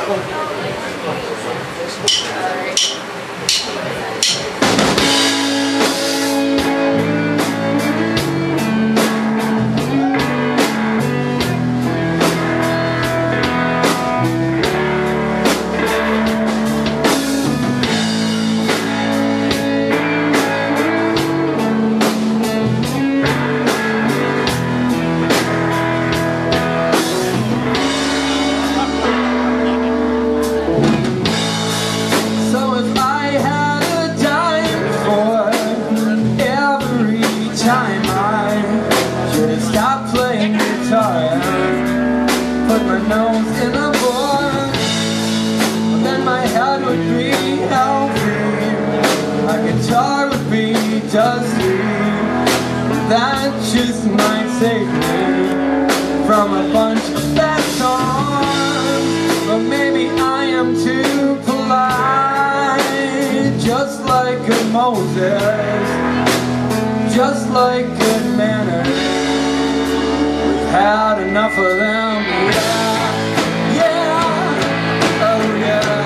Dusty, that just might save me from a bunch of bad songs. But maybe I am too polite, just like good Moses, just like good manners. We've had enough of them, yeah, yeah, oh yeah.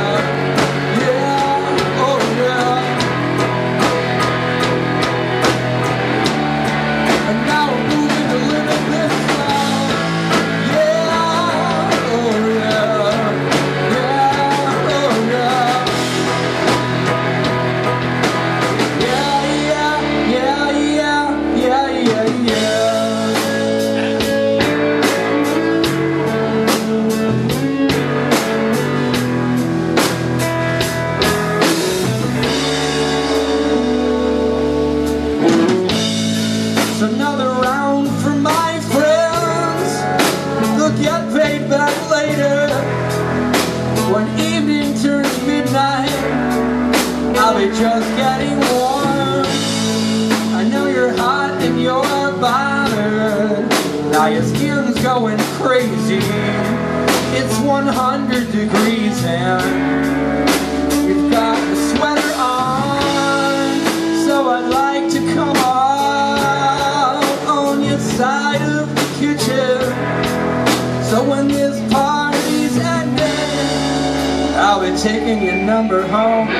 Just getting warm. I know you're hot and you're bothered. Now your skin's going crazy. It's 100 degrees and you've got the sweater on. So I'd like to come out on your side of the kitchen. So when this party's ended, I'll be taking your number home.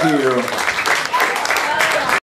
you.